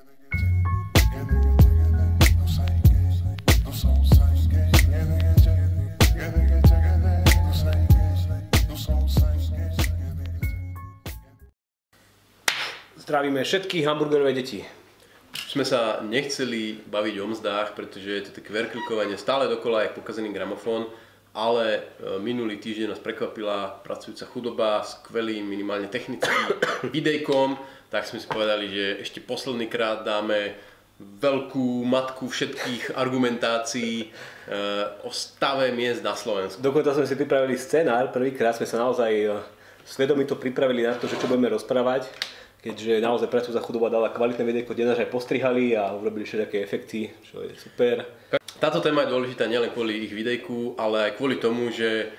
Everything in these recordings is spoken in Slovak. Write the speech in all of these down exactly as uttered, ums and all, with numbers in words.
Zdravíme všetky hamburgerové deti. Sme sa nechceli baviť o mzdách, pretože je to také verklikovanie stále dokola, jak pokazený gramofón, ale minulý týždeň nás prekvapila pracujúca chudoba skvelým, minimálne technickým videjkom, tak sme si povedali, že ešte posledný krát dáme veľkú matku všetkých argumentácií o stave miest na Slovensku. Dokonca sme si pripravili scenár, prvýkrát sme sa naozaj svedomito pripravili na to, že čo budeme rozprávať. Keďže naozaj pracujúca chudoba dala kvalitné videjko, kde nás aj postrihali a urobili všetké efekty, čo je super. Táto téma je dôležitá nielen kvôli ich videjku, ale aj kvôli tomu, že,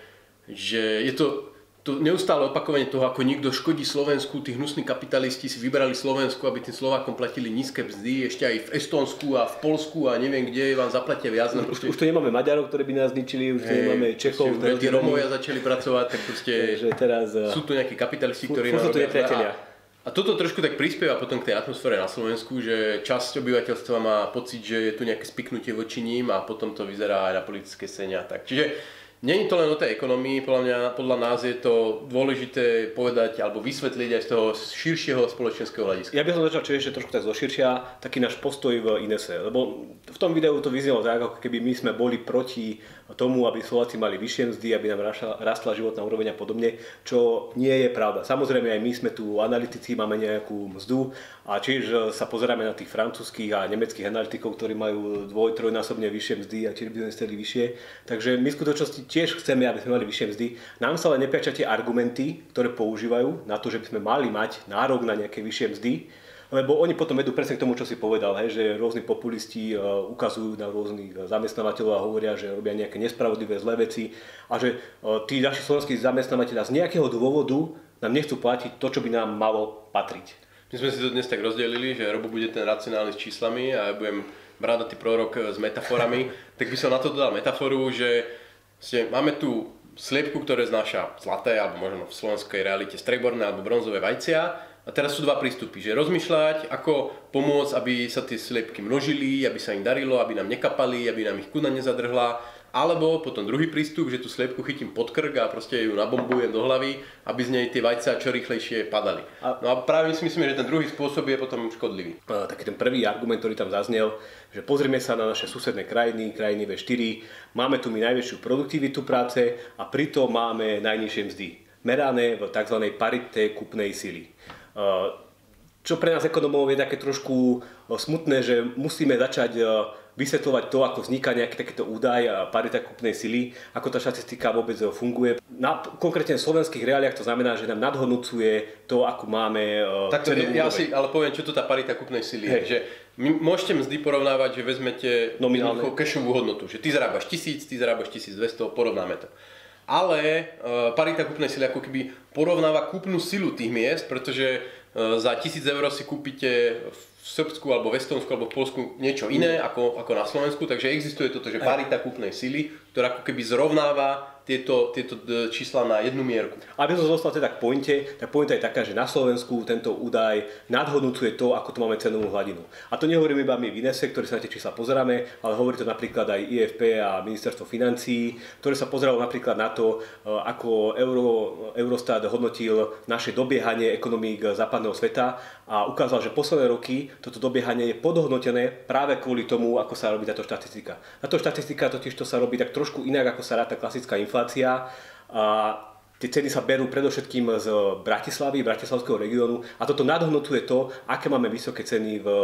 že je to, to neustále opakovanie toho, ako niekto škodí Slovensku, tí hnusní kapitalisti si vybrali Slovensku, aby tým Slovákom platili nízke mzdy, ešte aj v Estónsku a v Polsku a neviem kde vám zaplatia viac. Už, proste... už tu nemáme Maďarov, ktorí by nás zničili, už tu hey, nemáme Čechov. Už tí Romovia začali pracovať, tak proste že teraz, sú tu nejakí kapitalisti, ktorí nám robia. A toto trošku tak prispieva potom k tej atmosfére na Slovensku, že časť obyvateľstva má pocit, že je tu nejaké spiknutie voči ním a potom to vyzerá aj na politické scéne a tak. Čiže nie je to len o tej ekonomii, podľa mňa, podľa nás je to dôležité povedať alebo vysvetliť aj z toho širšieho spoločenského hľadiska. Ja by som začal čiže ešte trošku tak zoširšia, taký náš postoj v Inese, lebo v tom videu to vyznelo tak, ako keby my sme boli proti tomu, aby Slováci mali vyššie mzdy, aby nám rastla životná úroveň a podobne, čo nie je pravda. Samozrejme aj my sme tu analytici, máme nejakú mzdu a čiže sa pozeráme na tých francúzskych a nemeckých analytikov, ktorí majú dvoj, trojnásobne vyššie mzdy a čiže by sme chceli vyššie. Takže my v skutočnosti tiež chceme, aby sme mali vyššie mzdy. Nám sa ale nepáčia tie argumenty, ktoré používajú na to, že by sme mali mať nárok na nejaké vyššie mzdy. Lebo oni potom vedú presne k tomu, čo si povedal, hej, že rôzni populisti uh, ukazujú na rôznych zamestnávateľov a hovoria, že robia nejaké nespravodlivé zlé veci a že uh, tí naši slovenskí zamestnávateľia z nejakého dôvodu nám nechcú platiť to, čo by nám malo patriť. My sme si to dnes tak rozdelili, že Robo bude ten racionálny s číslami a ja budem bradatý prorok s metaforami, tak by som na to dodal metaforu, že máme tu sliepku, ktoré znáša zlaté, alebo možno v slovenskej realite strieborné alebo bronzové vajcia. A teraz sú dva prístupy, že rozmýšľať, ako pomôcť, aby sa tie sliepky množili, aby sa im darilo, aby nám nekapali, aby nám ich kuna nezadrhla. Alebo potom druhý prístup, že tú sliepku chytím pod krk a proste ju nabombujem do hlavy, aby z nej tie vajcia čo rýchlejšie padali. No a práve si myslíme, že ten druhý spôsob je potom škodlivý. A, taký ten prvý argument, ktorý tam zaznel, že pozrieme sa na naše susedné krajiny, krajiny vé štyri, máme tu my najväčšiu produktivitu práce a pritom máme najnižšie mzdy, merané v tzv. Parite kúpnej sily. Čo pre nás ekonomov je také trošku smutné, že musíme začať vysvetľovať to, ako vzniká nejaký takýto údaj a parita kúpnej sily, ako tá štatistika vôbec funguje. Na konkrétne v slovenských reáliách to znamená, že nám nadhodnocuje to, ako máme tak to, ja si ale poviem, čo to tá parita kúpnej sily je. Že môžete mzdy porovnávať, že vezmete jednoducho cashovú hodnotu, že ty zarábaš tisíc, ty zarábaš tisícdvesto, porovnáme to. Ale uh, parita kúpnej sily ako keby porovnáva kúpnu silu tých miest, pretože uh, za tisíc eur si kúpite v Srbsku alebo v Estónsku alebo v Poľsku niečo iné ako, ako na Slovensku, takže existuje toto, že parita kúpnej sily, ktorá ako keby zrovnáva tieto, tieto čísla na jednu mierku. Aby som zostal teda k pointe, tak pointa je taká, že na Slovensku tento údaj nadhodnocuje to, ako tu máme cenovú hladinu. A to nehovoríme iba my v Inese, ktorí sa na tie čísla pozeráme, ale hovorí to napríklad aj í ef pé a Ministerstvo financií, ktoré sa pozeralo napríklad na to, ako Euro, Eurostat hodnotil naše dobiehanie ekonomík západného sveta a ukázal, že posledné roky toto dobiehanie je podhodnotené práve kvôli tomu, ako sa robí táto štatistika. Táto štatistika totiž to sa robí tak trošku inak, ako sa ráta klasická inflácia. A tie ceny sa berú predovšetkým z Bratislavy, bratislavského regiónu a toto nadhodnotuje to, aké máme vysoké ceny v,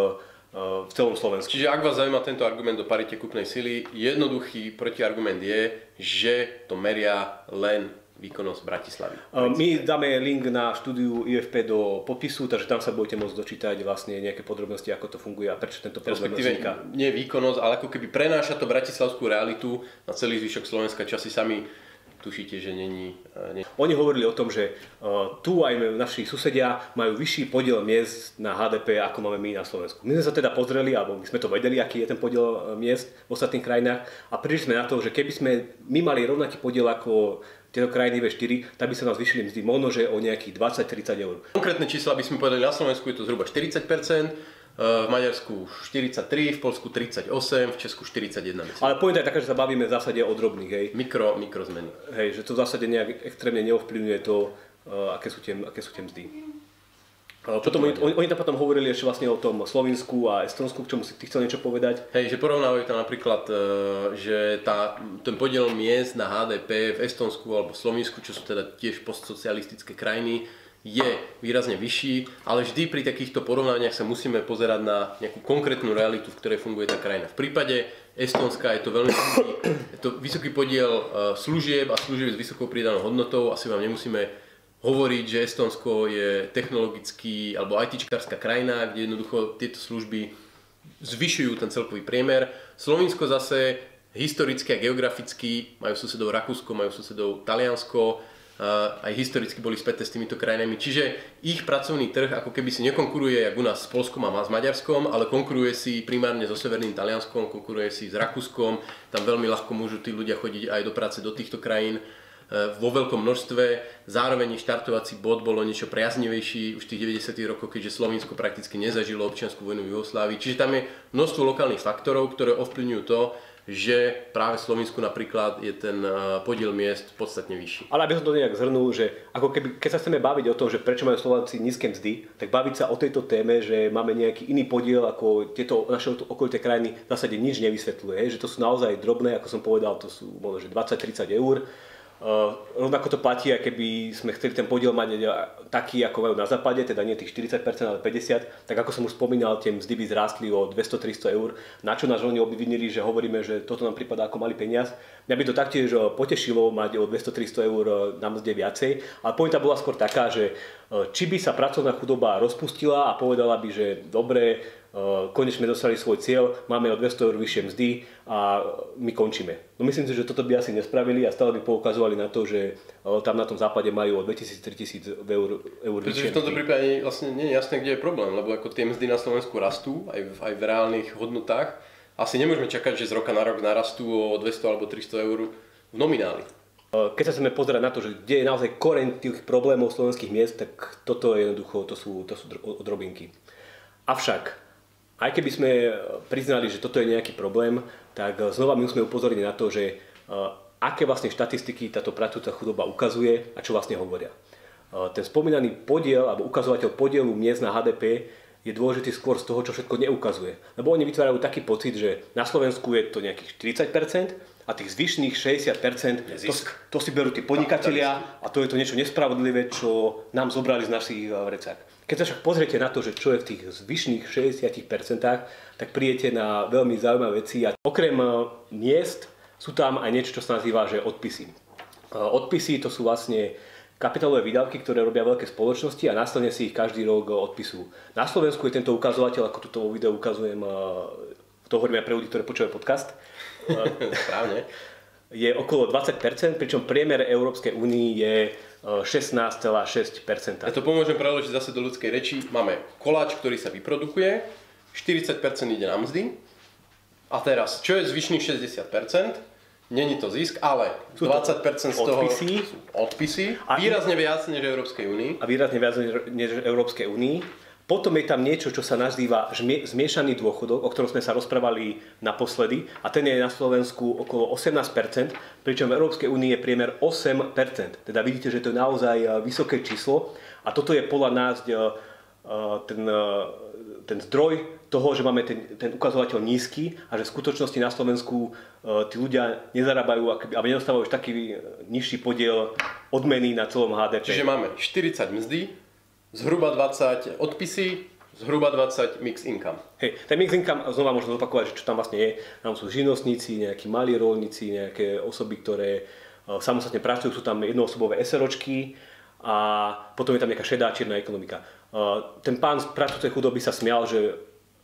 v celom Slovensku. Čiže ak vás zaujíma tento argument o parite kúpnej sily, jednoduchý protiargument je, že to meria len výkonnosť Bratislavy. My dáme link na štúdiu í ef pé do popisu, takže tam sa budete môcť dočítať vlastne nejaké podrobnosti, ako to funguje a prečo tento problém vzniká. Nie výkonnosť, ale ako keby prenáša to bratislavskú realitu na celý zvyšok Slovenska, čo si sami tušíte, že není... Nie... Oni hovorili o tom, že uh, tu aj naši susedia majú vyšší podiel miest na há dé pé, ako máme my na Slovensku. My sme sa teda pozreli, alebo my sme to vedeli, aký je ten podiel miest v ostatných krajinách a prišli sme na to, že keby sme my mali rovnaký podiel ako tieto krajiny vé štyri, tak by sa nás vyšili mzdy možno, že o nejakých dvadsať tridsať eur. Konkrétne čísla by sme povedali, na Slovensku je to zhruba štyridsať percent, v Maďarsku štyridsaťtri, v Poľsku tridsaťosem, v Česku štyridsaťjeden. Myslím. Ale pointa je taká, že sa bavíme v zásade o drobných, hej. Mikro, mikro zmeny. Hej, že to v zásade nejak extrémne neovplyvňuje to, uh, aké sú tie, aké sú tie mzdy. Uh, potom oni, oni, oni tam potom hovorili ešte vlastne o tom Slovinsku a Estonsku, k čomu si ty chcel niečo povedať. Hej, že porovnávajú tam napríklad, že tá, ten podiel miest na há dé pé v Estonsku alebo v Slovinsku, čo sú teda tiež postsocialistické krajiny, je výrazne vyšší, ale vždy pri takýchto porovnaniach sa musíme pozerať na nejakú konkrétnu realitu, v ktorej funguje tá krajina. V prípade Estónska je to veľmi vysoký, je to vysoký podiel služieb a služieb s vysokou pridanou hodnotou. Asi vám nemusíme hovoriť, že Estónsko je technologický alebo ITčkárska krajina, kde jednoducho tieto služby zvyšujú ten celkový priemer. Slovinsko zase historicky a geograficky majú susedov Rakúsko, majú susedov Taliansko, aj historicky boli späté s týmito krajinami. Čiže ich pracovný trh ako keby si nekonkuruje jak u nás s Poľskom a s Maďarskom, ale konkuruje si primárne so severným Talianskom, konkuruje si s Rakúskom. Tam veľmi ľahko môžu tí ľudia chodiť aj do práce do týchto krajín vo veľkom množstve. Zároveň ich štartovací bod bolo niečo priaznivejší už v tých deväťdesiatych rokoch, keďže Slovinsko prakticky nezažilo občiansku vojnu v Juhoslávii. Čiže tam je množstvo lokálnych faktorov, ktoré ovplyvňujú to, že práve v Slovensku napríklad je ten podiel miest podstatne vyšší. Ale aby som to nejak zhrnul, že ako keby, keď sa chceme baviť o tom, že prečo majú Slováci nízke mzdy, tak baviť sa o tejto téme, že máme nejaký iný podiel ako tieto naše okolité krajiny, v zásade nič nevysvetľuje, že to sú naozaj drobné, ako som povedal, to sú možno že dvadsať tridsať eur. Uh, rovnako to platí, aj keby sme chceli ten podiel mať taký, ako majú na západe, teda nie tých štyridsať percent, ale päťdesiat percent, tak ako som už spomínal, tie mzdy by zrástli o dvesto tristo eur, na čo nás oni obvinili, že hovoríme, že toto nám prípada ako malý peniaz. Mňa by to taktiež potešilo mať o dvesto tristo eur na mzde viacej, ale pointa bola skôr taká, že či by sa pracovná chudoba rozpustila a povedala by, že dobre, konečne dostali svoj cieľ, máme o dvesto eur vyššie mzdy a my končíme. No myslím si, že toto by asi nespravili a stále by poukazovali na to, že tam na tom západe majú o dvetisíc tritisíc eur, eur vyššie mzdy. Pretože v tomto prípade vlastne nie je jasné, kde je problém, lebo ako tie mzdy na Slovensku rastú, aj v, aj v reálnych hodnotách. Asi nemôžeme čakať, že z roka na rok narastú o dvesto alebo tristo eur v nomináli. Keď sa chceme pozerať na to, že kde je naozaj koreň tých problémov slovenských miest, tak toto je jednoducho, to sú, to sú drobinky. Avšak aj keby sme priznali, že toto je nejaký problém, tak znova my musíme upozorniť na to, že aké vlastne štatistiky táto pracujúca chudoba ukazuje a čo vlastne hovoria. Ten spomínaný podiel alebo ukazovateľ podielu miest na há dé pé je dôležitý skôr z toho, čo všetko neukazuje. Lebo oni vytvárajú taký pocit, že na Slovensku je to nejakých štyridsať percent a tých zvyšných šesťdesiat percent to, to si berú tí podnikatelia a to je to niečo nespravodlivé, čo nám zobrali z našich vrecák. Keď sa však pozriete na to, že čo je v tých zvyšných šesťdesiat percent, tak prídete na veľmi zaujímavé veci. A okrem miest sú tam aj niečo, čo sa nazýva, že odpisy. Odpisy to sú vlastne kapitálové výdavky, ktoré robia veľké spoločnosti a následne si ich každý rok odpisujú. Na Slovensku je tento ukazovateľ, ako toto video ukazujem, to hovorím aj pre ľudí, ktorí počúvajú podcast. Správne. Je okolo dvadsať percent, pričom priemer Európskej únie je šestnásť celá šesť percent. Ja to pomôžem preložiť zase do ľudskej reči. Máme koláč, ktorý sa vyprodukuje, štyridsať percent ide na mzdy. A teraz, čo je zvyšných šesťdesiat percent? Není to zisk, ale dvadsať percent z toho odpisy, sú odpisy. Výrazne viac než Európskej únii. A výrazne viac než Európskej únii. Potom je tam niečo, čo sa nazýva zmiešaný dôchodok, o ktorom sme sa rozprávali naposledy. A ten je na Slovensku okolo osemnásť percent, pričom v Európskej únii je priemer osem percent. Teda vidíte, že to je naozaj vysoké číslo. A toto je podľa nás ten, ten zdroj toho, že máme ten, ten ukazovateľ nízky a že v skutočnosti na Slovensku tí ľudia nezarábajú, aby nedostávajú už taký nižší podiel odmeny na celom há dé pé. Čiže máme štyridsať mzdy, zhruba dvadsať odpisy, zhruba dvadsať mix income. Hej, ten mix income, znova môžem zopakovať, že čo tam vlastne je. Tam sú živnostníci, nejakí malí roľníci, nejaké osoby, ktoré samostatne pracujú, sú tam jednoosobové SROčky a potom je tam nejaká šedá čierna ekonomika. Ten pán z pracujúcej chudoby sa smial, že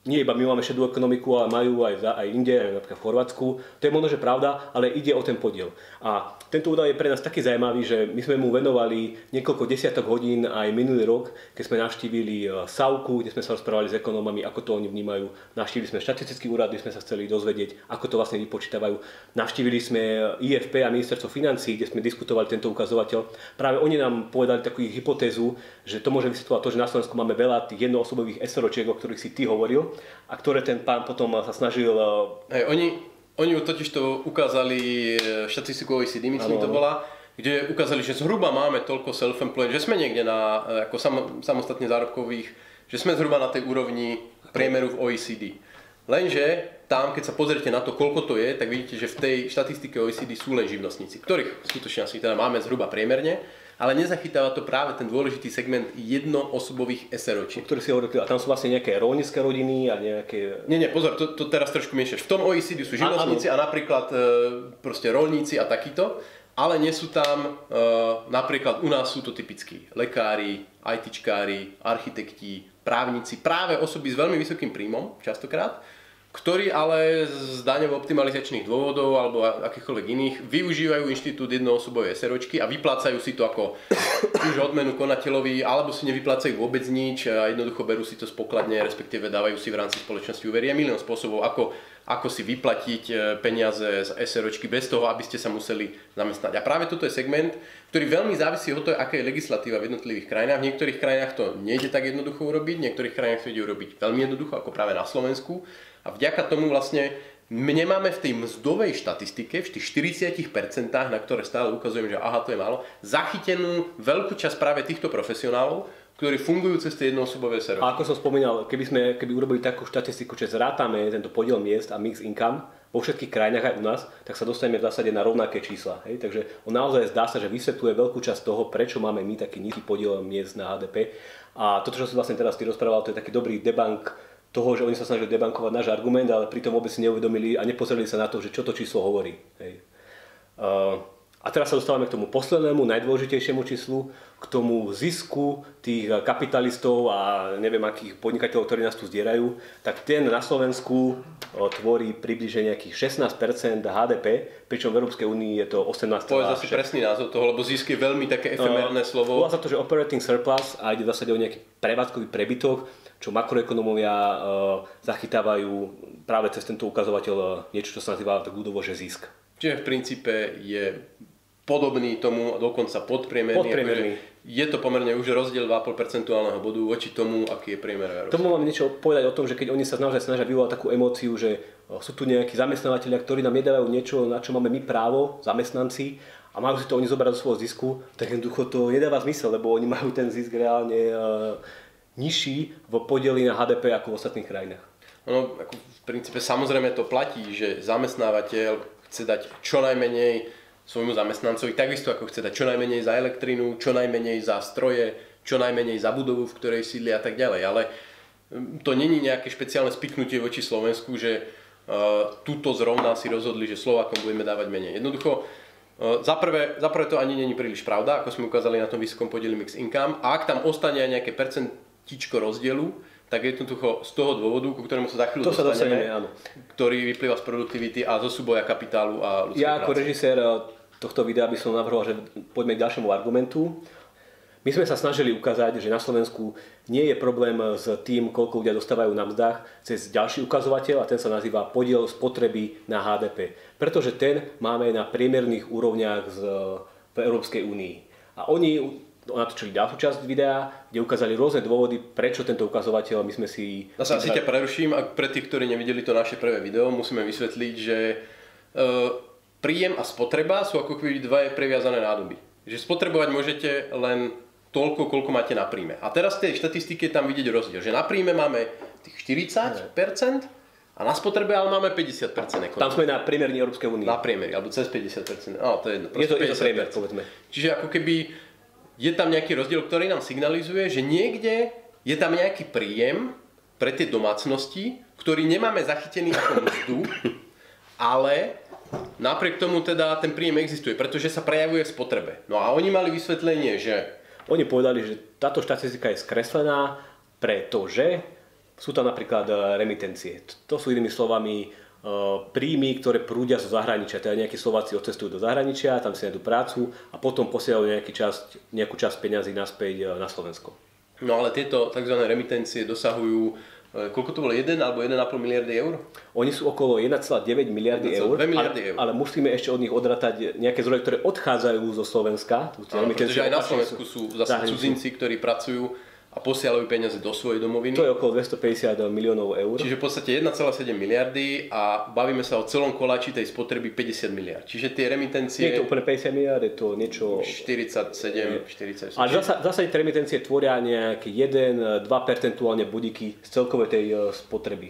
nie iba my máme šedú ekonomiku, ale majú aj, za, aj inde, aj napríklad v Chorvátsku. To je možno, že pravda, ale ide o ten podiel. A tento údaj je pre nás taký zaujímavý, že my sme mu venovali niekoľko desiatok hodín aj minulý rok, keď sme navštívili SAUKu, kde sme sa rozprávali s ekonómami, ako to oni vnímajú. Navštívili sme štatistický úrad, kde sme sa chceli dozvedieť, ako to vlastne vypočítavajú. Navštívili sme í ef pé a ministerstvo financií, kde sme diskutovali tento ukazovateľ. Práve oni nám povedali takú hypotézu, že to môže vysvetľovať to, že na Slovensku máme veľa tých jednoosobových SROčiek, o ktorých si ty hovoril, a ktoré ten pán potom sa snažil... Hej, oni, oni totiž to ukázali štatistiku ó é cé dé, myslím to bola, kde ukázali, že zhruba máme toľko self-employed, že sme niekde na ako sam, samostatne zárobkových, že sme zhruba na tej úrovni priemeru v ó é cé dé. Lenže tam, keď sa pozriete na to, koľko to je, tak vidíte, že v tej štatistike ó é cé dé sú len živnostníci, ktorých skutočne asi teda máme zhruba priemerne, ale nezachytáva to práve ten dôležitý segment jednoosobových SROčiek. Ktorý si hovoril, a tam sú vlastne nejaké rolnícke rodiny a nejaké... Nie, nie, pozor, to, to teraz trošku miešaš. V tom ó é cé dé sú živnostníci a, a napríklad e, proste rolníci a takýto, ale nie sú tam, e, napríklad u nás sú to typickí lekári, ITčkári, architekti, právnici, práve osoby s veľmi vysokým príjmom, častokrát, ktorí ale z daňovo-optimalizačných dôvodov alebo akýchkoľvek iných využívajú inštitút jednoosobovej SROčky a vyplácajú si to ako už odmenu konateľovi, alebo si nevyplácajú vôbec nič a jednoducho berú si to z pokladne, respektíve dávajú si v rámci spoločnosti úvery. Je milión spôsobov, ako, ako si vyplatiť peniaze z SROčky bez toho, aby ste sa museli zamestnať. A práve toto je segment, ktorý veľmi závisí od toho, aká je legislatíva v jednotlivých krajinách. V niektorých krajinách to nejde tak jednoducho urobiť, v niektorých krajinách to ide urobiť veľmi jednoducho, ako práve na Slovensku. A vďaka tomu vlastne my nemáme v tej mzdovej štatistike, v tých štyridsať percent, na ktoré stále ukazujem, že aha, to je málo, zachytenú veľkú časť práve týchto profesionálov, ktorí fungujú cez tie jednoosobové SROčky. A ako som spomínal, keby sme keby urobili takú štatistiku, že zrátame tento podiel miest a mix income vo všetkých krajinách aj u nás, tak sa dostaneme v zásade na rovnaké čísla. Hej? Takže on naozaj zdá sa, že vysvetľuje veľkú časť toho, prečo máme my taký nízky podiel miest na há dé pé. A toto, čo si vlastne teraz ty rozprával, to je taký dobrý debank toho, že oni sa snažili debankovať náš argument, ale pritom vôbec si neuvedomili a nepozreli sa na to, že čo to číslo hovorí. Hej. Uh, a teraz sa dostávame k tomu poslednému, najdôležitejšiemu číslu, k tomu zisku tých kapitalistov a neviem akých podnikateľov, ktorí nás tu zdierajú, tak ten na Slovensku tvorí približne nejakých šestnásť percent há dé pé, pričom v Európskej únii je to osemnásť percent. Povedz asi presný názov toho, lebo zisk je veľmi také efemérne uh, slovo. Volá sa to, že operating surplus a ide v zásade o nejaký prevádzkový prebytok, čo makroekonómovia uh, zachytávajú práve cez tento ukazovateľ uh, niečo, čo sa nazýva tak ľudovo, že zisk. Čiže v princípe je podobný tomu, dokonca podpriemerný. Podpriemerný. Je to pomerne už rozdiel dva a pol percentuálneho bodu voči tomu, aký je priemer Európskej. Tomu mám niečo povedať o tom, že keď oni sa naozaj snažia vyvolať takú emóciu, že sú tu nejakí zamestnávateľia, ktorí nám nedávajú niečo, na čo máme my právo, zamestnanci, a majú si to oni zobrať do svojho zisku, tak jednoducho to nedáva zmysel, lebo oni majú ten zisk reálne uh, nižší v podieli na há dé pé ako v ostatných krajinách. No, ako v princípe samozrejme to platí, že zamestnávateľ chce dať čo najmenej svojmu zamestnancovi, takisto ako chce dať čo najmenej za elektrínu, čo najmenej za stroje, čo najmenej za budovu, v ktorej sídli a tak ďalej. Ale to není nejaké špeciálne spiknutie voči Slovensku, že uh, túto zrovna si rozhodli, že Slovákom budeme dávať menej. Jednoducho, uh, za prvé, za prvé to ani není príliš pravda, ako sme ukázali na tom vysokom podieli mix income. A ak tam ostane aj nejaké percentičko rozdielu, tak jednoducho z toho dôvodu, ku ktorému sa za chvíľu to dostaneme, sa ktorý vyplýva z produktivity a zo súboja kapitálu a ľudskej Ja ako práce. režisér tohto videa by som navrhoval, že poďme k ďalšiemu argumentu. My sme sa snažili ukázať, že na Slovensku nie je problém s tým, koľko ľudia dostávajú na mzdách cez ďalší ukazovateľ a ten sa nazýva podiel spotreby na há dé pé. Pretože ten máme na priemerných úrovniach z, v Európskej únii. A oni natočili ďalšiu časť videa, kde ukázali rôzne dôvody, prečo tento ukazovateľ my sme si... Ja sa asi ťa preruším a pre tých, ktorí nevideli to naše prvé video, musíme vysvetliť, že e, príjem a spotreba sú ako keby dva previazané nádoby. Že spotrebovať môžete len toľko, koľko máte na príjme. A teraz v tej štatistike tam vidieť rozdiel, že na príjme máme tých štyridsať percent a na spotrebe ale máme päťdesiat percent ekonomie. Tam sme na priemerní Európskej únie. Na priemeri, alebo cez päťdesiat percent. No, to je jedno. Je to, je to priemer, povedzme. Čiže ako keby je tam nejaký rozdiel, ktorý nám signalizuje, že niekde je tam nejaký príjem pre tie domácnosti, ktorý nemáme zachytený ako mzdu, ale napriek tomu teda ten príjem existuje, pretože sa prejavuje v spotrebe. No a oni mali vysvetlenie, že... Oni povedali, že táto štatistika je skreslená, pretože Sú tam napríklad remitencie. To sú inými slovami príjmy, ktoré prúdia zo zahraničia. Teda nejakí Slováci odcestujú do zahraničia, tam si nájdu prácu a potom posielajú nejaký časť, nejakú časť peňazí naspäť na Slovensko. No ale tieto tzv. Remitencie dosahujú, koľko to bolo, jeden alebo jeden a pol miliardy eur? Oni sú okolo jeden celá deväť miliardy eur, miliardy eur. Ale, ale musíme ešte od nich odratať nejaké zdroje, ktoré odchádzajú zo Slovenska. Áno, pretože aj na Slovensku sú zase cudzinci, ktorí pracujú a posielajú peniaze do svojej domoviny. To je okolo dvestopäťdesiat miliónov eur. Čiže v podstate jeden celá sedem miliardy a bavíme sa o celom koláči tej spotreby päťdesiat miliárd. Čiže tie remitencie... Nie je to úplne päťdesiat miliárd, je to niečo... štyridsaťsedem, štyridsaťosem. Ale v zásade tie remitencie tvoria nejaké jeden až dva percentuálne budíky z celkovej tej spotreby.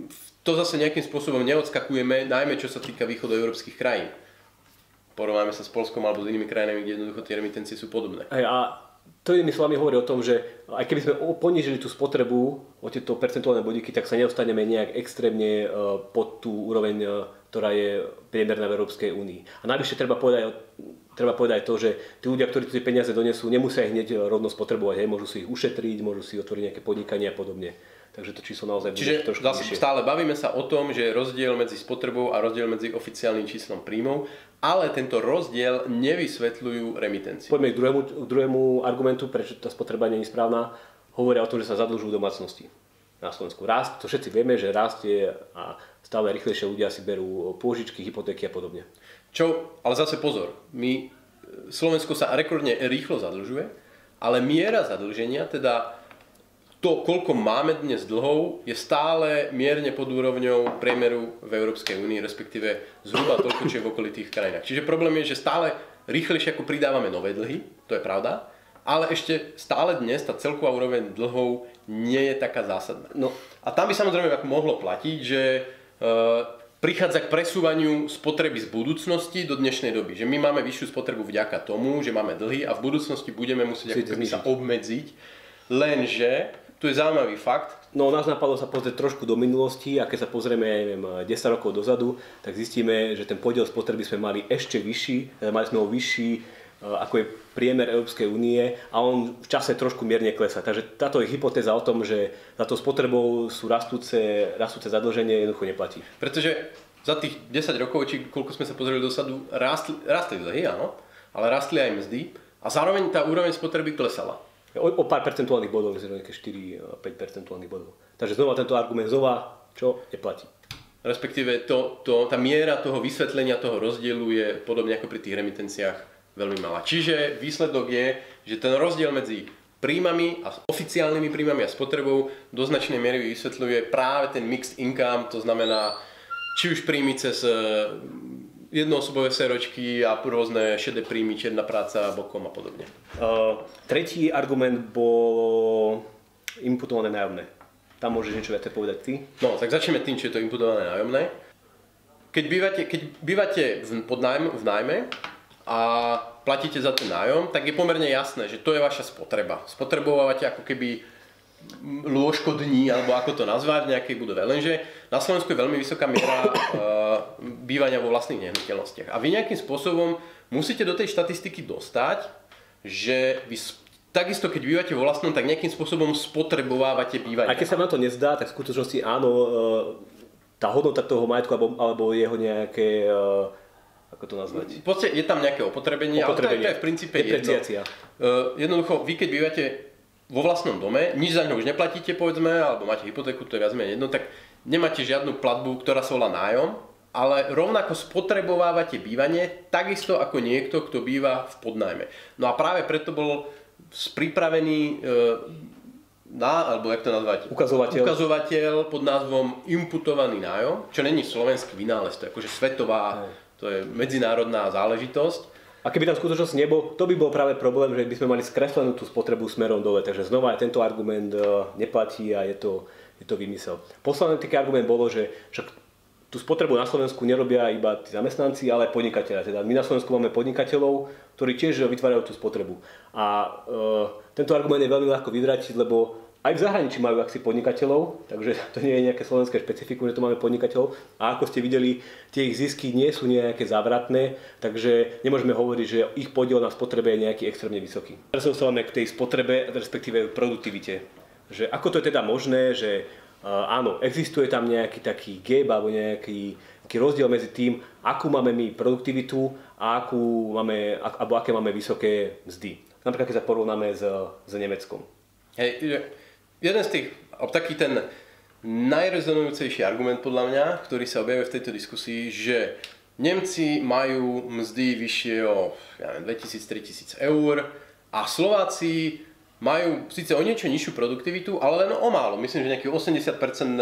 To zase nejakým spôsobom neodskakujeme, najmä čo sa týka východoeurópskych krajín. Porovnáme sa s Poľskom alebo s inými krajinami, kde jednoducho tie remitencie sú podobné. A to inými slovami hovorí o tom, že aj keby sme ponížili tú spotrebu o tieto percentuálne bodíky, tak sa nedostaneme nejak extrémne pod tú úroveň, ktorá je priemerná v Európskej únii. A navyše treba povedať, treba povedať to, že tí ľudia, ktorí tie peniaze donesú, nemusia ich hneď rovno spotrebovať, hej, môžu si ich ušetriť, môžu si otvoriť nejaké podnikanie a podobne. Takže to číslo naozaj bude trošku vyššie. Čiže stále bavíme sa o tom, že je rozdiel medzi spotrebou a rozdiel medzi oficiálnym číslom príjmov, ale tento rozdiel nevysvetľujú remitencie. Poďme k druhému, k druhému argumentu, prečo tá spotreba nie je správna. Hovoria o tom, že sa zadlžujú domácnosti na Slovensku. Rast, to všetci vieme, že rastie a stále rýchlejšie ľudia si berú pôžičky, hypotéky a podobne. Čo, ale zase pozor, my, Slovensko sa rekordne rýchlo zadlžuje, ale miera zadlženia, teda to, koľko máme dnes dlhov, je stále mierne pod úrovňou priemeru v Európskej únii, respektíve zhruba toľko, čo je v okolitých krajinách. Čiže problém je, že stále rýchlejšie ako pridávame nové dlhy, to je pravda, ale ešte stále dnes tá celková úroveň dlhov nie je taká zásadná. No a tam by samozrejme mohlo platiť, že e, prichádza k presúvaniu spotreby z budúcnosti do dnešnej doby. Že my máme vyššiu spotrebu vďaka tomu, že máme dlhy a v budúcnosti budeme musieť ako keby sa obmedziť, lenže tu je zaujímavý fakt. No nás napadlo sa pozrieť trošku do minulosti a keď sa pozrieme, neviem, desať rokov dozadu, tak zistíme, že ten podiel spotreby sme mali ešte vyšší, mali sme ho vyšší ako je priemer Európskej únie a on v čase trošku mierne klesá. Takže táto je hypotéza o tom, že za to spotrebou sú rastúce, rastúce zadlženie, jednoducho neplatí. Pretože za tých desať rokov, či koľko sme sa pozreli dosadu, rastli, rastli dlhy, áno, ale rastli aj mzdy a zároveň tá úroveň spotreby klesala. O, o pár percentuálnych bodov, nejaké štyri až päť percentuálnych bodov. Takže znova tento argument znova, čo neplatí. Respektíve to, to, tá miera toho vysvetlenia toho rozdielu je podobne ako pri tých remitenciách veľmi malá. Čiže výsledok je, že ten rozdiel medzi príjmami a oficiálnymi príjmami a spotrebou do značnej miery vysvetľuje práve ten mixed income, to znamená či už príjmy cez jednoosobové seročky a rôzne šedé príjmy, čierna práca bokom a podobne. Uh, tretí argument bol imputované nájomné. Tam môžeš niečo viac povedať ty? No, tak začneme tým, čo je to imputované nájomné. Keď bývate, keď bývate v, pod nájm, v nájme a platíte za ten nájom, tak je pomerne jasné, že to je vaša spotreba. Spotrebovávate ako keby lôžko dní, alebo ako to nazvať, v nejakej budove. Lenže na Slovensku je veľmi vysoká miera uh, bývania vo vlastných nehnuteľnostiach. A vy nejakým spôsobom musíte do tej štatistiky dostať, že vy takisto, keď bývate vo vlastnom, tak nejakým spôsobom spotrebovávate bývanie. A keď sa na to nezdá, tak v skutočnosti áno, tá hodnota toho majetku alebo, alebo jeho nejaké, ako to nazvať? V podstate je tam nejaké opotrebenie, opotrebenie. Ale to je v princípe jedno. Uh, jednoducho, vy keď bývate vo vlastnom dome, nič za ňo už neplatíte, povedzme, alebo máte hypotéku, to je viac menej jedno, tak nemáte žiadnu platbu, ktorá sa volá nájom, ale rovnako spotrebovávate bývanie, takisto ako niekto, kto býva v podnájme. No a práve preto bol pripravený e, na, alebo jak to nazvať? Ukazovateľ. Ukazovateľ pod názvom imputovaný nájom, čo není slovenský vynález, to je akože svetová, to je medzinárodná záležitosť. A keby tam skutočnosť nebol, to by bol práve problém, že by sme mali skreslenú tú spotrebu smerom dole. Takže znova aj tento argument neplatí a je to, je to vymysel. Posledný taký argument bolo, že však tú spotrebu na Slovensku nerobia iba tí zamestnanci, ale aj podnikatelia. Teda my na Slovensku máme podnikateľov, ktorí tiež vytvárajú tú spotrebu. A e, tento argument je veľmi ľahko vyvratiť, lebo aj v zahraničí majú akci podnikateľov, takže to nie je nejaké slovenské špecifikum, že to máme podnikateľov. A ako ste videli, tie ich zisky nie sú nejaké závratné, takže nemôžeme hovoriť, že ich podiel na spotrebe je nejaký extrémne vysoký. Teraz sa dostávame k tej spotrebe, respektíve produktivite. Že ako to je teda možné, že áno, existuje tam nejaký taký gap alebo nejaký, nejaký rozdiel medzi tým, akú máme my produktivitu a akú máme, alebo aké máme vysoké mzdy. Napríklad, keď sa porovnáme s, s Nemeckom. Hej, jeden z tých, taký ten najrezonujúcejší argument podľa mňa, ktorý sa objavuje v tejto diskusii, že Nemci majú mzdy vyššie o ja neviem, dvetisíc až tritisíc eur a Slováci majú síce o niečo nižšiu produktivitu, ale len o málo. Myslím, že nejakých osemdesiat percent...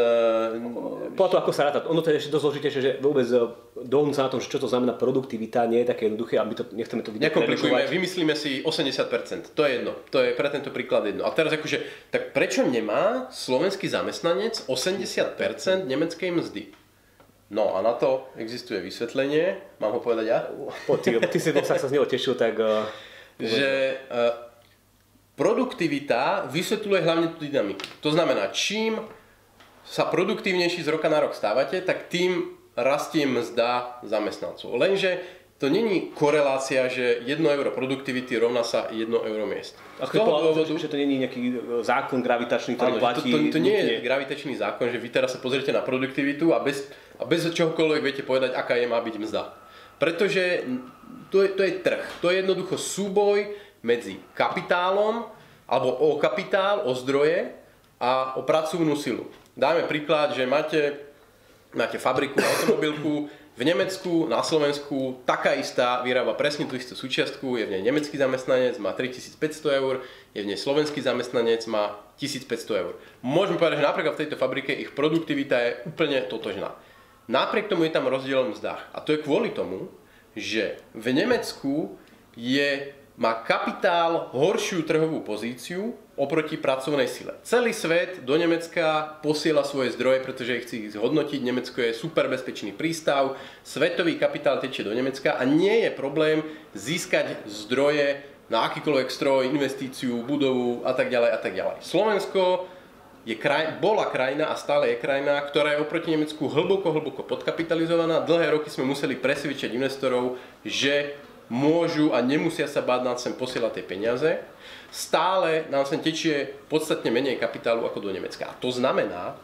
Po to, ako sa ráta. Ono to je ešte dosť zložitejšie, že vôbec dohodnúť sa na tom, že čo to znamená produktivita, nie je také jednoduché, aby to, nechceme to vidieť. Nekomplikujme, vymyslíme si osemdesiat percent. To je jedno. To je pre tento príklad jedno. A teraz akože, tak prečo nemá slovenský zamestnanec osemdesiat percent nemeckej mzdy? No a na to existuje vysvetlenie. Mám ho povedať ja? Po, ty, ty si sa z neho tešil, tak... Uh, že... Uh, Produktivita vysvetľuje hlavne tú dynamiku. To znamená, čím sa produktívnejší z roka na rok stávate, tak tým rastie mzda zamestnancov. Lenže to není korelácia, že jedno euro produktivity rovná sa jedno euro miest. A z toho dôvodu, že to není nejaký zákon gravitačný, ktorý áno, platí... To, to, to nie je gravitačný zákon, že vy teraz sa pozriete na produktivitu a bez, a bez čohokoľvek viete povedať, aká je má byť mzda. Pretože to je, to je trh. To je jednoducho súboj medzi kapitálom, alebo o kapitál, o zdroje a o pracovnú silu. Dáme príklad, že máte, máte fabriku, automobilku v Nemecku, na Slovensku, taká istá, vyrába presne tú istú súčiastku, je v nej nemecký zamestnanec, má tritisícpäťsto eur, je v nej slovenský zamestnanec, má tisícpäťsto eur. Môžeme povedať, že napríklad v tejto fabrike ich produktivita je úplne totožná. Napriek tomu je tam rozdiel v mzdách. A to je kvôli tomu, že v Nemecku je má kapitál horšiu trhovú pozíciu oproti pracovnej sile. Celý svet do Nemecka posiela svoje zdroje, pretože ich chce zhodnotiť. Nemecko je super bezpečný prístav, svetový kapitál tečie do Nemecka a nie je problém získať zdroje na akýkoľvek stroj, investíciu, budovu a tak ďalej a tak ďalej. Slovensko je kraj, bola krajina a stále je krajina, ktorá je oproti Nemecku hlboko, hlboko podkapitalizovaná. Dlhé roky sme museli presvedčiť investorov, že môžu a nemusia sa báť nám sem posielať tie peniaze. Stále nám sem tečie podstatne menej kapitálu ako do Nemecka. A to znamená,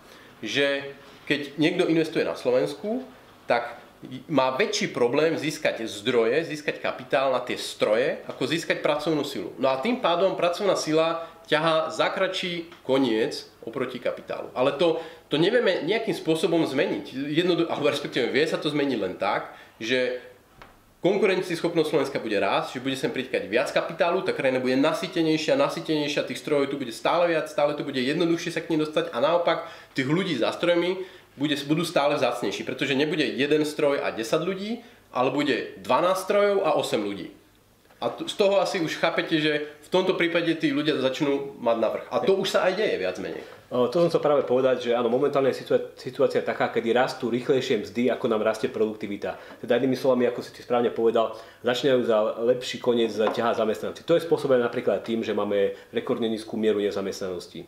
že keď niekto investuje na Slovensku, tak má väčší problém získať zdroje, získať kapitál na tie stroje, ako získať pracovnú silu. No a tým pádom pracovná sila ťahá za kratší koniec oproti kapitálu. Ale to, to nevieme nejakým spôsobom zmeniť. Jednodu, alebo respektíve vie sa to zmeniť len tak, že konkurencieschopnosť Slovenska bude rásť, že bude sem pritiekať viac kapitálu, tá krajina bude nasýtenejšia, nasýtenejšia, tých strojov tu bude stále viac, stále to bude jednoduchšie sa k nej dostať a naopak tých ľudí za strojmi bude, budú stále vzácnejší, pretože nebude jeden stroj a desať ľudí, ale bude dvanásť strojov a osem ľudí. A z toho asi už chápete, že v tomto prípade tí ľudia začnú mať navrch. A to už sa aj deje viac menej. To som chcel práve povedať, že áno, momentálne je situácia taká, kedy rastú rýchlejšie mzdy, ako nám rastie produktivita. Teda inými slovami, ako si ti správne povedal, začínajú za lepší koniec ťahať zamestnanci. To je spôsobené napríklad tým, že máme rekordne nízku mieru nezamestnanosti.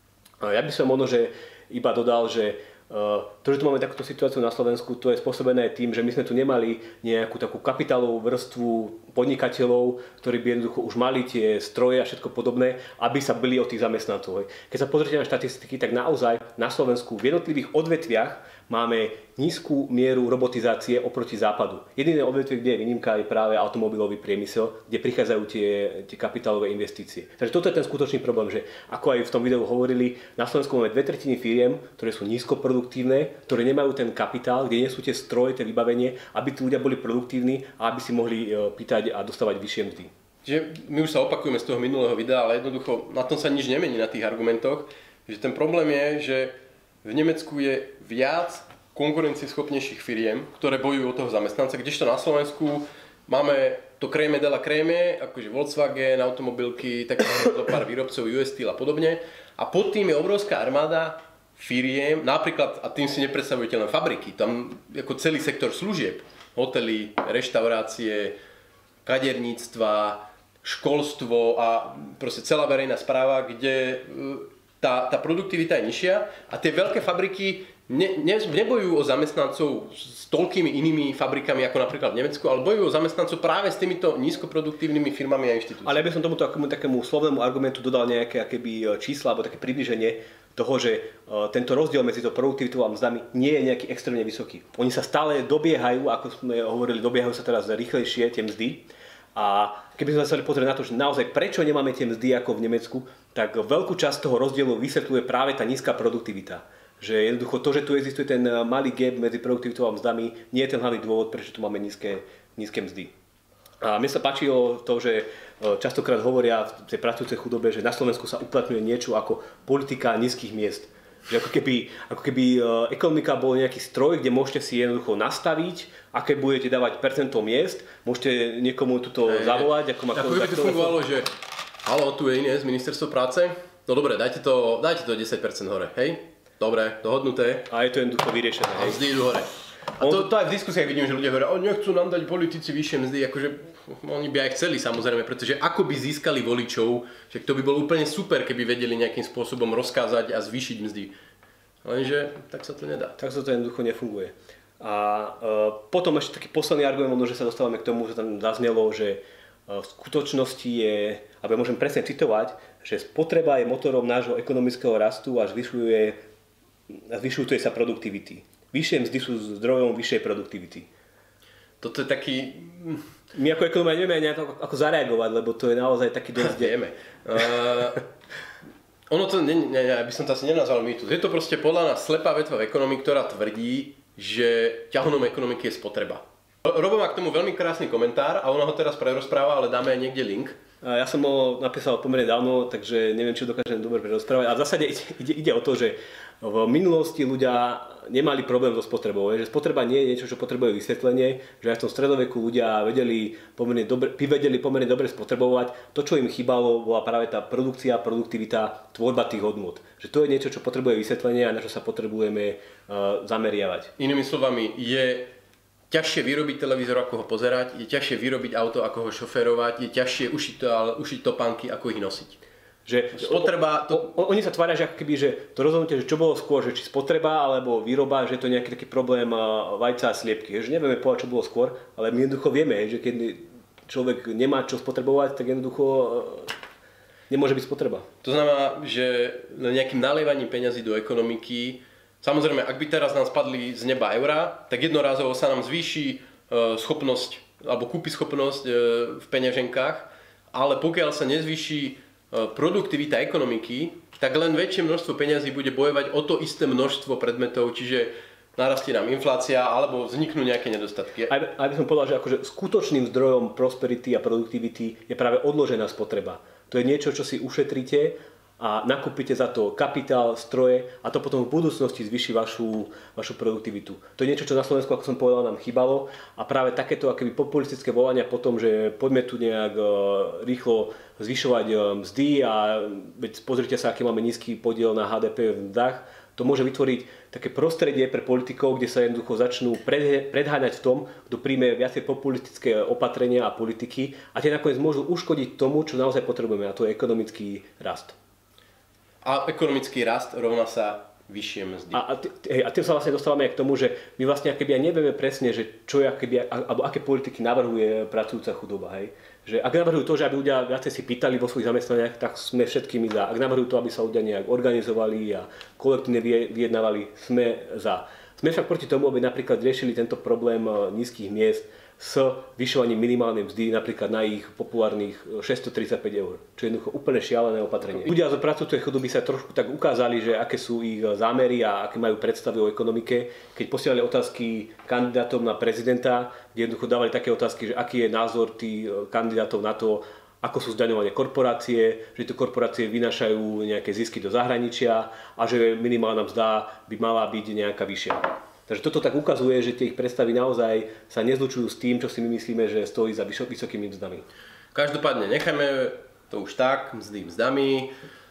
Ja by som možno, že iba dodal, že to, že tu máme takúto situáciu na Slovensku, to je spôsobené tým, že my sme tu nemali nejakú takú kapitálovú vrstvu podnikateľov, ktorí by jednoducho už mali tie stroje a všetko podobné, aby sa bili od tých zamestnancov. Keď sa pozrite na štatistiky, tak naozaj na Slovensku v jednotlivých odvetviach máme nízku mieru robotizácie oproti západu. Jediné odvetvie, kde je výnimka, je práve automobilový priemysel, kde prichádzajú tie, tie kapitálové investície. Takže toto je ten skutočný problém, že ako aj v tom videu hovorili, na Slovensku máme dve tretiny firiem, ktoré sú nízkoproduktívne, ktoré nemajú ten kapitál, kde nie sú tie stroje, tie vybavenie, aby tí ľudia boli produktívni a aby si mohli pýtať a dostávať vyššie mzdy. Že my už sa opakujeme z toho minulého videa, ale jednoducho na tom sa nič nemení na tých argumentoch, že ten problém je, že v Nemecku je viac konkurencieschopnejších firiem, ktoré bojujú o toho zamestnanca, kdežto na Slovensku máme to créme de la créme, akože Volkswagen, automobilky, tak pár výrobcov, U S Steel a podobne. A pod tým je obrovská armáda firiem, napríklad, a tým si nepredstavujete len fabriky, tam ako celý sektor služieb, hotely, reštaurácie, kaderníctva, školstvo a proste celá verejná správa, kde tá, tá produktivita je nižšia a tie veľké fabriky ne, ne, nebojujú o zamestnancov s toľkými inými fabrikami ako napríklad v Nemecku, ale bojujú o zamestnancov práve s týmito nízkoproduktívnymi firmami a inštitúciami. Ale ja by som tomuto takému, takému slovnému argumentu dodal nejaké akéby čísla alebo také približenie. toho, že tento rozdiel medzi to produktivitou a mzdami nie je nejaký extrémne vysoký. Oni sa stále dobiehajú, ako sme hovorili, dobiehajú sa teraz rýchlejšie tie mzdy. A keby sme sa chceli pozrieť na to, že naozaj prečo nemáme tie mzdy ako v Nemecku, tak veľkú časť toho rozdielu vysvetľuje práve tá nízka produktivita. Že jednoducho to, že tu existuje ten malý gap medzi produktivitou a mzdami, nie je ten hlavný dôvod, prečo tu máme nízke, nízke mzdy. A mne sa páčilo to, že častokrát hovoria v tej pracujúcej chudobe, že na Slovensku sa uplatňuje niečo ako politika nízkych miest. Že ako keby, ako keby ekonomika bol nejaký stroj, kde môžete si jednoducho nastaviť, aké budete dávať percento miest, môžete niekomu tuto hey, zavolať. Ako, ako by to fungovalo, že haló, tu je Ines, ministerstvo práce, no dobre, dajte to, dajte to desať percent hore, hej? Dobre, dohodnuté. A je to jednoducho vyriešené. A mzdy idú hore. A to, to aj v diskusiách vidím, že ľudia hovoria, o, nechcú nám dať politici vyššie mzdy, akože oni by aj chceli samozrejme, pretože ako by získali voličov, že to by bolo úplne super, keby vedeli nejakým spôsobom rozkázať a zvýšiť mzdy. Lenže tak sa to nedá. Tak sa to jednoducho nefunguje. A e, potom ešte taký posledný argument, že sa dostávame k tomu, že tam zaznelo, že e, v skutočnosti je, aby môžem presne citovať, že spotreba je motorom nášho ekonomického rastu a zvyšuje, zvyšuje sa produktivity. Vyššie mzdy sú zdrojom vyššej produktivity. Toto je taký... My ako ekonomia nevieme nejak ako zareagovať, lebo to je naozaj taký dosť... Vieme. Uh, ono to, ne, ne, ne, by som to asi nenazval mýtus. Je to proste podľa nás slepá vetva v ekonomii, ktorá tvrdí, že ťahunom ekonomiky je spotreba. Robo má k tomu veľmi krásny komentár a ona ho teraz prerozpráva, ale dáme aj niekde link. Ja som ho napísal pomerne dávno, takže neviem, či ho dokážem dobre prerozprávať. A v zásade ide, ide, ide o to, že v minulosti ľudia nemali problém so spotrebou. Že spotreba nie je niečo, čo potrebuje vysvetlenie, že aj v tom stredoveku ľudia vedeli pomerne dobre, vedeli pomerne dobre spotrebovať. To, čo im chýbalo, bola práve tá produkcia, produktivita, tvorba tých hodnôt. Že to je niečo, čo potrebuje vysvetlenie a na čo sa potrebujeme uh, zameriavať. Inými slovami, je ťažšie vyrobiť televízor, ako ho pozerať, je ťažšie vyrobiť auto, ako ho šoférovať, je ťažšie ušiť, to, ale ušiť topánky, ako ich nosiť. Že spotreba... To... O, o, oni sa tvária, že ako keby, že to rozhodnutie, že čo bolo skôr, že či spotreba alebo výroba, že to je nejaký taký problém vajca a sliepky. Že nevieme povedať, čo bolo skôr, ale my jednoducho vieme, že keď človek nemá čo spotrebovať, tak jednoducho nemôže byť spotreba. To znamená, že nejakým nalievaním peňazí do ekonomiky, samozrejme, ak by teraz nám spadli z neba eurá, tak jednorázovo sa nám zvýši schopnosť alebo kúpyschopnosť v peňaženkách, ale pokiaľ sa nezvýši produktivita ekonomiky, tak len väčšie množstvo peňazí bude bojovať o to isté množstvo predmetov, čiže narastie nám inflácia alebo vzniknú nejaké nedostatky. Aj, aj by som povedal, že akože skutočným zdrojom prosperity a produktivity je práve odložená spotreba. To je niečo, čo si ušetríte a nakúpite za to kapitál, stroje a to potom v budúcnosti zvýši vašu, vašu produktivitu. To je niečo, čo na Slovensku, ako som povedal, nám chýbalo a práve takéto akoby populistické volania po tom, že poďme tu nejak uh, rýchlo zvyšovať uh, mzdy a veď pozrite sa, aký máme nízky podiel na há dé pé v mzdách, to môže vytvoriť také prostredie pre politikov, kde sa jednoducho začnú predháňať v tom, kto príjme viacej populistické opatrenia a politiky a tie nakoniec môžu uškodiť tomu, čo naozaj potrebujeme, a to je ekonomický rast. A ekonomický rast rovná sa vyššie mzdy. A, a, hej, a tým sa vlastne dostávame aj k tomu, že my vlastne akoby aj nevieme presne, že čo je, akoby, alebo aké politiky navrhuje pracujúca chudoba. Hej. Že ak navrhujú to, že aby ľudia viacej si pýtali vo svojich zamestnaniach, tak sme všetkými za. Ak navrhujú to, aby sa ľudia nejak organizovali a kolektívne vyjednávali, sme za. Sme však proti tomu, aby napríklad riešili tento problém nízkych miest s vyšovaním minimálnej mzdy napríklad na ich populárnych šesťstotridsaťpäť eur, čo je jednoducho úplne šialené opatrenie. Ľudia zo pracujúcej chudoby sa trošku tak ukázali, že aké sú ich zámery a aké majú predstavy o ekonomike, keď posielali otázky kandidátom na prezidenta, kde jednoducho dávali také otázky, že aký je názor tých kandidátov na to, ako sú zdaňované korporácie, že tie korporácie vynášajú nejaké zisky do zahraničia a že minimálna mzda by mala byť nejaká vyššia. Takže toto tak ukazuje, že tie ich predstavy naozaj sa nezlučujú s tým, čo si my myslíme, že stojí za vysokými mzdami. Každopádne nechajme to už tak, mzdy mzdami.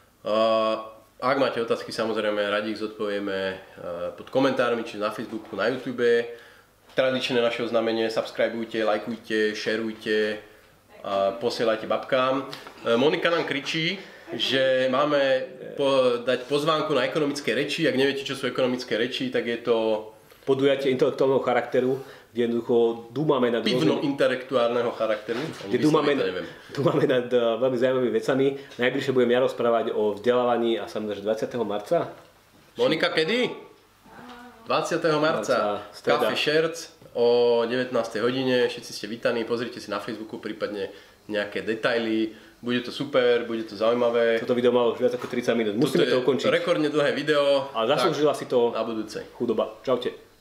Ak máte otázky, samozrejme radi ich zodpovieme pod komentármi, či na Facebooku, na YouTube. Tradičné naše oznámenie, subscribeujte, lajkujte, šerujte, posielajte babkám. Monika nám kričí, že máme po, dať pozvánku na ekonomické reči. Ak neviete, čo sú ekonomické reči, tak je to podujatie intelektuálneho charakteru, kde jednoducho dúmame nad pivno-intelektuálneho charakteru. Kde dúmame, dúmame nad uh, veľmi zaujímavými vecami. Najbližšie budem ja rozprávať o vzdelávaní a samozrejme dvadsiateho marca. Monika, kedy? dvadsiateho marca. Café Šerc o devätnástej hodine. Všetci ste vítaní. Pozrite si na Facebooku prípadne nejaké detaily. Bude to super, bude to zaujímavé. Toto video malo už viac ako tridsať minút. Musíme to ukončiť. Rekordne dlhé video. A zaslúžila si to na budúce. Chudoba. Čaute.